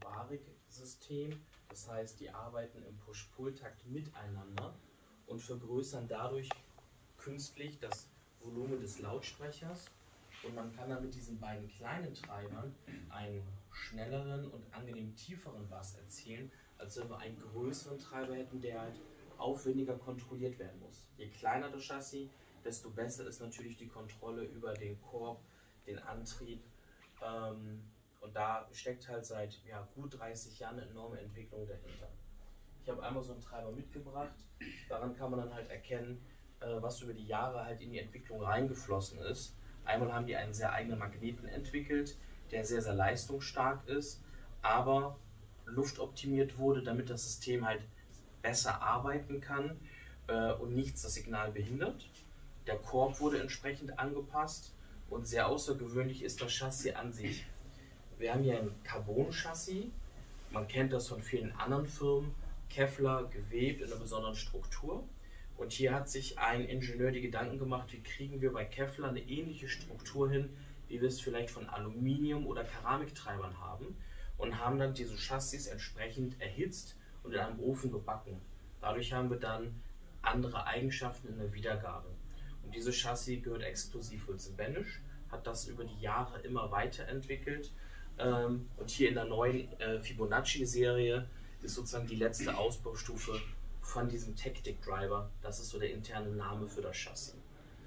Varik-System. Das heißt, die arbeiten im Push-Pull-Takt miteinander und vergrößern dadurch künstlich das Volumen des Lautsprechers. Und man kann dann mit diesen beiden kleinen Treibern einen schnelleren und angenehm tieferen Bass erzielen, als wenn wir einen größeren Treiber hätten, der halt aufwendiger kontrolliert werden muss. Je kleiner das Chassis, desto besser ist natürlich die Kontrolle über den Korb, den Antrieb. Und da steckt halt seit gut 30 Jahren eine enorme Entwicklung dahinter. Ich habe einmal so einen Treiber mitgebracht. Daran kann man dann halt erkennen, was über die Jahre halt in die Entwicklung reingeflossen ist. Einmal haben die einen sehr eigenen Magneten entwickelt, der sehr, sehr leistungsstark ist, aber luftoptimiert wurde, damit das System halt besser arbeiten kann und nichts das Signal behindert. Der Korb wurde entsprechend angepasst und sehr außergewöhnlich ist das Chassis an sich. Wir haben hier ein Carbon-Chassis, man kennt das von vielen anderen Firmen, Kevlar gewebt in einer besonderen Struktur. Und hier hat sich ein Ingenieur die Gedanken gemacht, wie kriegen wir bei Kevlar eine ähnliche Struktur hin, wie wir es vielleicht von Aluminium- oder Keramiktreibern haben, und haben dann diese Chassis entsprechend erhitzt und in einem Ofen gebacken. Dadurch haben wir dann andere Eigenschaften in der Wiedergabe. Und dieses Chassis gehört exklusiv Wilson Benisch, hat das über die Jahre immer weiterentwickelt. Und hier in der neuen Fibonacci-Serie ist sozusagen die letzte Ausbaustufe von diesem Tactic Driver. Das ist so der interne Name für das Chassis.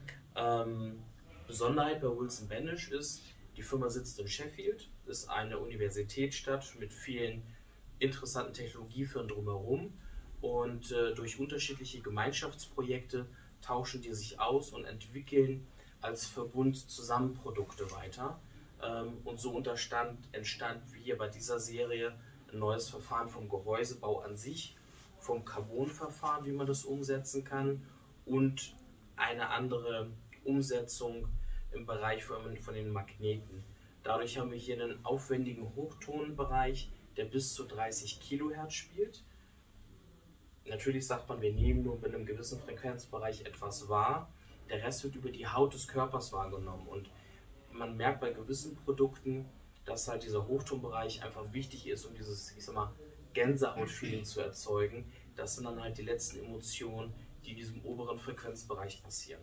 Besonderheit bei Wilson Benisch ist, die Firma sitzt in Sheffield, ist eine Universitätsstadt mit vielen interessanten Technologiefirmen drumherum, und durch unterschiedliche Gemeinschaftsprojekte tauschen die sich aus und entwickeln als Verbund zusammen Produkte weiter. Und so entstand hier bei dieser Serie ein neues Verfahren vom Gehäusebau an sich, vom Carbon-Verfahren, wie man das umsetzen kann, und eine andere Umsetzung im Bereich von den Magneten. Dadurch haben wir hier einen aufwendigen Hochtonbereich, der bis zu 30 Kilohertz spielt. Natürlich sagt man, wir nehmen nur bei einem gewissen Frequenzbereich etwas wahr. Der Rest wird über die Haut des Körpers wahrgenommen. Und man merkt bei gewissen Produkten, dass halt dieser Hochtonbereich einfach wichtig ist, um dieses, ich sag mal, Gänsehaut-Feeling zu erzeugen. Das sind dann halt die letzten Emotionen, die in diesem oberen Frequenzbereich passieren.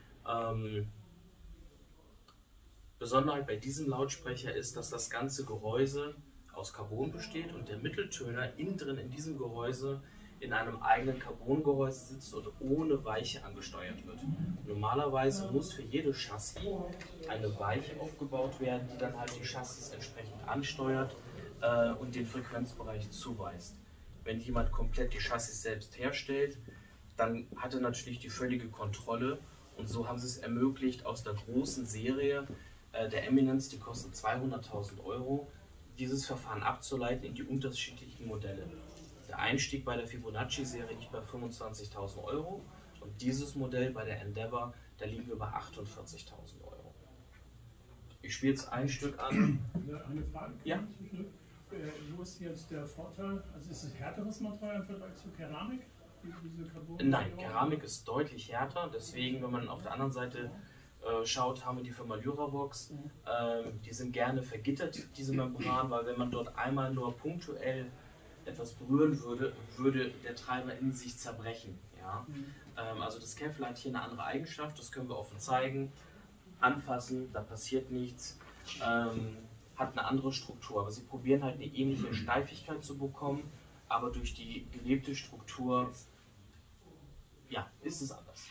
Besonderheit bei diesem Lautsprecher ist, dass das ganze Gehäuse aus Carbon besteht und der Mitteltöner innen drin in diesem Gehäuse in einem eigenen Carbongehäuse sitzt und ohne Weiche angesteuert wird. Normalerweise muss für jedes Chassis eine Weiche aufgebaut werden, die dann halt die Chassis entsprechend ansteuert und den Frequenzbereich zuweist. Wenn jemand komplett die Chassis selbst herstellt, dann hat er natürlich die völlige Kontrolle, und so haben sie es ermöglicht, aus der großen Serie der Eminence, die kostet 200.000 €, dieses Verfahren abzuleiten in die unterschiedlichen Modelle. Der Einstieg bei der Fibonacci-Serie liegt bei 25.000 € und dieses Modell bei der Endeavour, da liegen wir bei 48.000 €. Ich spiele jetzt ein Stück an. Eine Frage? Ja? Wo ist jetzt der Vorteil? Also ist es härteres Material im Vergleich zu Keramik? Nein, Keramik ist deutlich härter, deswegen, wenn man auf der anderen Seite schaut, haben wir die Firma Lyrabox. Die sind gerne vergittert, diese Membran, weil wenn man dort einmal nur punktuell etwas berühren würde, würde der Treiber in sich zerbrechen. Ja? Also das Kevlar hat hier eine andere Eigenschaft, das können wir offen zeigen. Anfassen, da passiert nichts, hat eine andere Struktur, aber sie probieren halt eine ähnliche Steifigkeit zu bekommen, aber durch die gewebte Struktur, ja, ist es anders.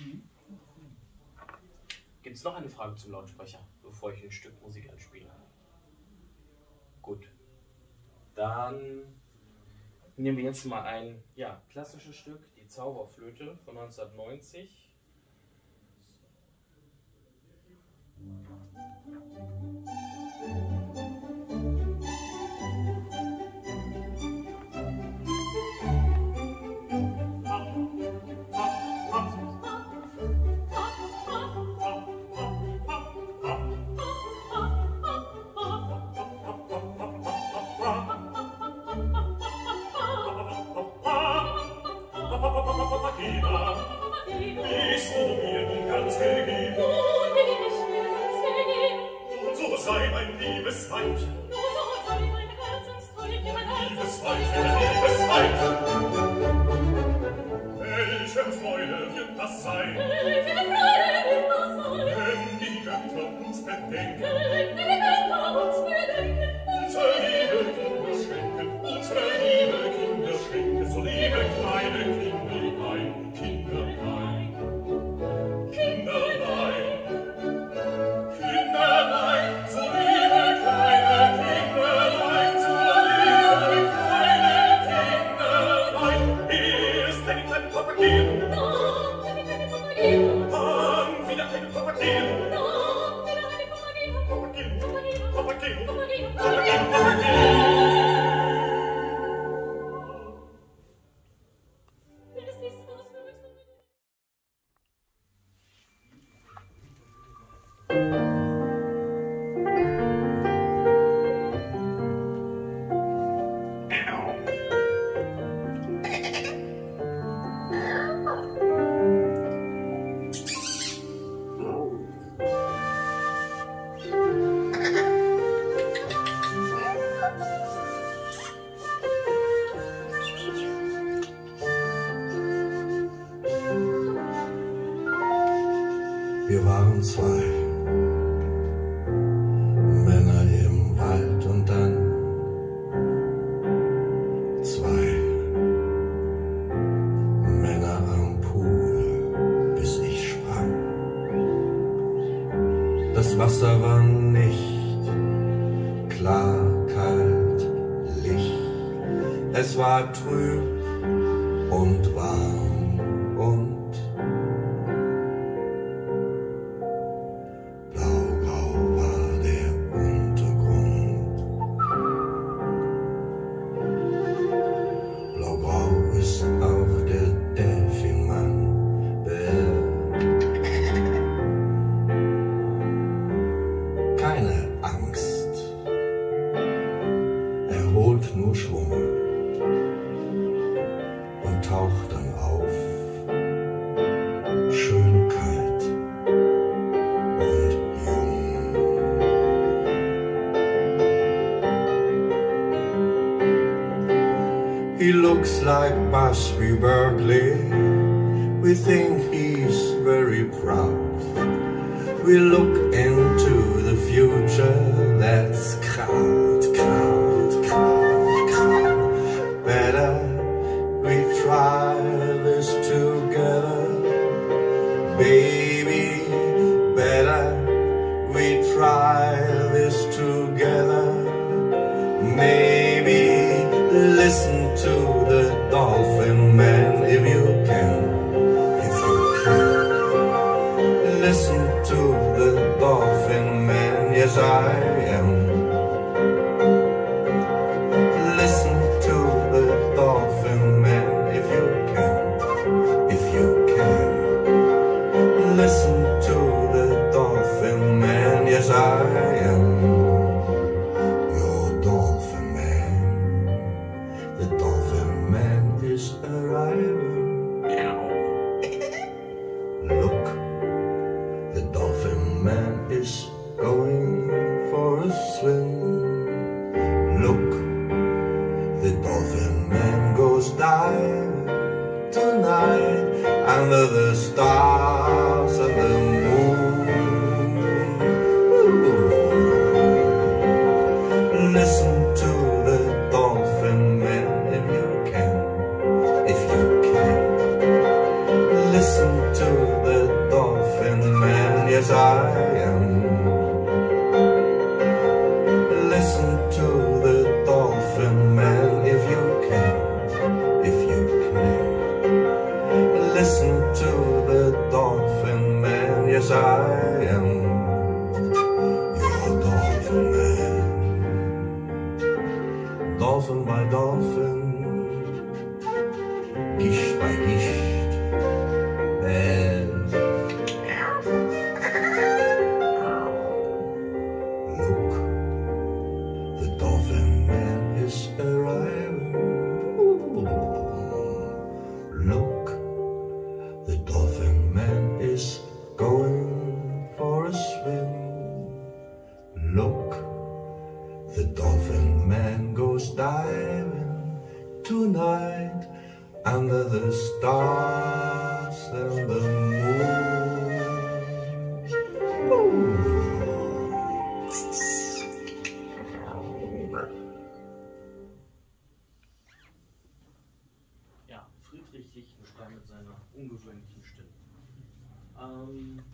Gibt es noch eine Frage zum Lautsprecher, bevor ich ein Stück Musik einspiele? Gut, dann nehmen wir jetzt mal ein klassisches Stück, die Zauberflöte von 1990. Sei mein liebes Weib, du so sei mein Herzenstreu, mein Freude wird das sein. Wenn die Götter uns bedenken. Unsere liebe Kinder schenken, so liebe kleine Kinderlein, Kinderlein, Kinderlein, Kinderlein, so liebe kleine Kinderlein, so liebe kleine Kinderlein. Erst wenn die kleinen Papagien, dann wieder eine Papagien, Papagien, Papagien, Papagien, Papagien. Wir waren zwei Männer im Wald und dann zwei Männer am Pool, bis ich sprang. Das Wasser war nicht klar, kalt, Licht. Es war trüb und warm und keine Angst, er holt nur Schwung und taucht dann auf, schön kalt und jung. He looks like Busby Berkeley, we think he's very proud. We look into the future, that's crowd, crowd, crowd, crowd. Better we try this together, baby. Better we try this together. Maybe listen to the Dolphin Man if you can, if you can. Listen to the Dolphin Man, yes I am. Listen to the Dolphin Man if you can, if you can. Listen to the Dolphin Man, yes I am. Your Dolphin Man, the Dolphin Man is arriving. Look, the Dolphin Man is going for a swim. Look, the Dolphin Man goes diving tonight under the stars and the moon. Listen to the Dolphin Man if you can, if you can. Listen to the Dolphin Man, yes I am. Listen to the Dolphin Man if you can, if you can. Listen to the Dolphin Man, yes I am. Your Dolphin Man. Dolphin by Dolphin, Gischt bei Gischt, look, the Dolphin Man is arriving. Look, the Dolphin Man is going for a swim. Look, the Dolphin Man goes diving tonight under the stars and the moon. Ja, Friedrich Lichtenstein mit seiner ungewöhnlichen Stimme.